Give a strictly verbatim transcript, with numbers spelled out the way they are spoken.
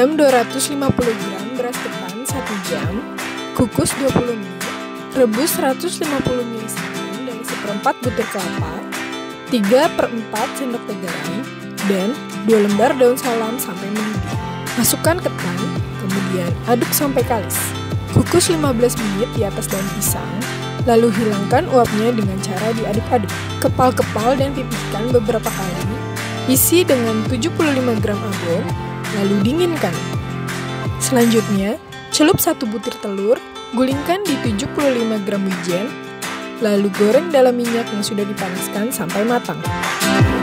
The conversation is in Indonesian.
Rendam dua ratus lima puluh gram beras ketan satu jam, kukus dua puluh menit, rebus seratus lima puluh mililiter dari seperempat butir kelapa, tiga per empat sendok teh garam, dan dua lembar daun salam sampai mendidih. Masukkan ketan, kemudian aduk sampai kalis. Kukus lima belas menit di atas daun pisang, lalu hilangkan uapnya dengan cara diaduk-aduk. Kepal-kepal dan pipihkan beberapa kali, isi dengan tujuh puluh lima gram abon, lalu dinginkan. Selanjutnya, celup satu butir telur, gulingkan di tujuh puluh lima gram wijen, lalu goreng dalam minyak yang sudah dipanaskan sampai matang.